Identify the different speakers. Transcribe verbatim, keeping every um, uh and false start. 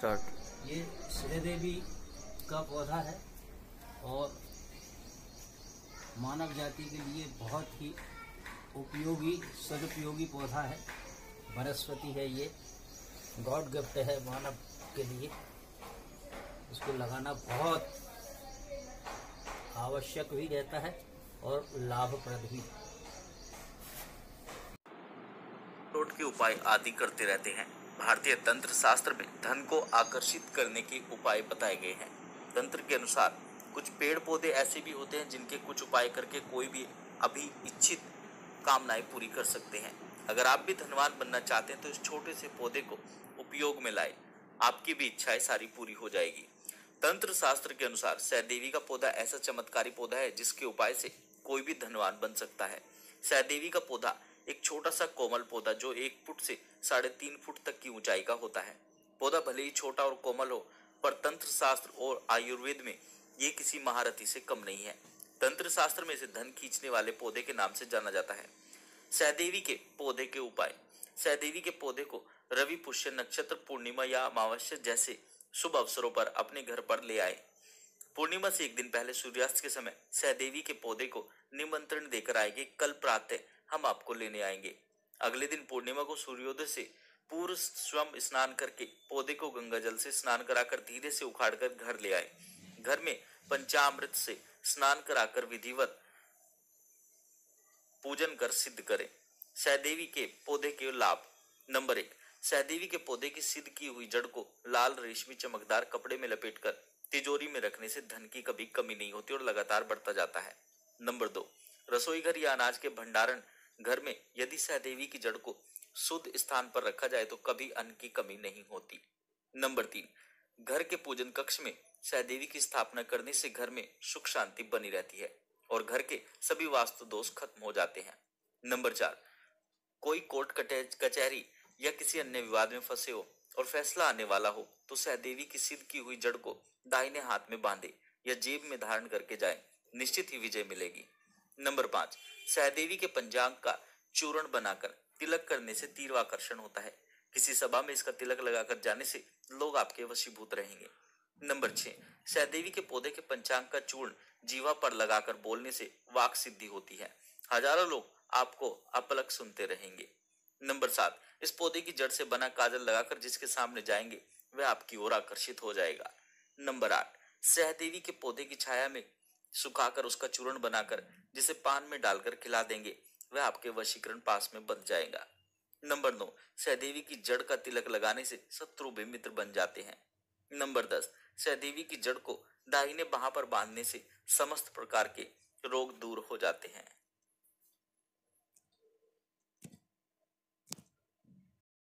Speaker 1: Start.
Speaker 2: ये सहदेवी का पौधा है और मानव जाति के लिए बहुत ही उपयोगी सदुपयोगी पौधा है। वनस्पति है, ये गॉड गिफ्ट है मानव के लिए। इसको लगाना बहुत आवश्यक भी रहता है और लाभप्रद भी।
Speaker 1: टोट के उपाय आदि करते रहते हैं। भारतीय तंत्र शास्त्र में धन को आकर्षित करने के उपाय बताए गए हैं। तंत्र के अनुसार कुछ पेड़ पौधे ऐसे भी होते हैं जिनके कुछ उपाय करके कोई भी अभी इच्छित कामनाएं पूरी कर सकते हैं। अगर आप भी धनवान बनना चाहते हैं तो इस छोटे से पौधे को उपयोग में लाए, आपकी भी इच्छाएं सारी पूरी हो जाएगी। तंत्र शास्त्र के अनुसार सहदेवी का पौधा ऐसा चमत्कारी पौधा है जिसके उपाय से कोई भी धनवान बन सकता है। सहदेवी का पौधा एक छोटा सा कोमल पौधा जो एक फुट से साढ़े तीन फुट तक की ऊंचाई का होता है। पौधा भले ही छोटा और कोमल हो, पर तंत्र शास्त्र और आयुर्वेद में ये किसी महारथी से कम नहीं है। तंत्र शास्त्र में इसे धन खींचने वाले पौधे के नाम से जाना जाता है। सहदेवी के पौधे के उपाय। सहदेवी के पौधे को रवि पुष्य नक्षत्र, पूर्णिमा या अमावस्या जैसे शुभ अवसरों पर अपने घर पर ले आए। पूर्णिमा से एक दिन पहले सूर्यास्त के समय सहदेवी के पौधे को निमंत्रण देकर आएंगे, कल प्रातः हम आपको लेने आएंगे। अगले दिन पूर्णिमा को सूर्योदय से पूर्व स्वयं स्नान करके पौधे को गंगा जल से स्नान कराकर धीरे से उखाड़कर घर ले आए। घर में पंचामृत से स्नान कराकर विधिवत पूजन कर सिद्ध करें। सहदेवी के पौधे के लाभ। नंबर एक, सहदेवी के पौधे की सिद्ध की हुई जड़ को लाल रेशमी चमकदार कपड़े में लपेटकर तिजोरी में रखने से धन की कभी कमी नहीं होती और लगातार बढ़ता जाता है। नंबर दो, रसोई घर या अनाज के भंडारण घर में यदि सहदेवी की जड़ को शुद्ध स्थान पर रखा जाए तो कभी अन्न की कमी नहीं होती। नंबर तीन, घर के पूजन कक्ष में सहदेवी की स्थापना करने से घर में सुख शांति बनी रहती है और घर के सभी वास्तु दोष खत्म हो जाते हैं। नंबर चार, कोई कोर्ट कचहरी या किसी अन्य विवाद में फंसे हो और फैसला आने वाला हो तो सहदेवी की सिद्ध की हुई जड़ को दाहिने हाथ में बांधे या जेब में धारण करके जाए, निश्चित ही विजय मिलेगी। नंबर पांच, सहदेवी के पंचांग का चूर्ण बनाकर तिलक करने से तीव्राकर्षण होता है। किसी सभा में इसका तिलक लगाकर जाने से लोग आपके वशीभूत रहेंगे। नंबर छह, सहदेवी के पौधे के पंचांग का चूर्ण जीवा पर लगाकर बोलने से वाक सिद्धि होती है। हजारों लोग आपको अपलक सुनते रहेंगे। नंबर सात, इस पौधे की जड़ से बना काजल लगाकर जिसके सामने जाएंगे वह आपकी ओर आकर्षित हो जाएगा। नंबर आठ, सहदेवी के पौधे की छाया में सुखाकर उसका चूर्ण बनाकर जिसे पान में डालकर खिला देंगे वह आपके वशीकरण पास में बंध जाएगा। नंबर नौ, सहदेवी की जड़ का तिलक लगाने से शत्रु भी मित्र बन जाते हैं। नंबर दस, सहदेवी की जड़ को दाहिने बाह पर बांधने से समस्त प्रकार के रोग दूर हो जाते हैं।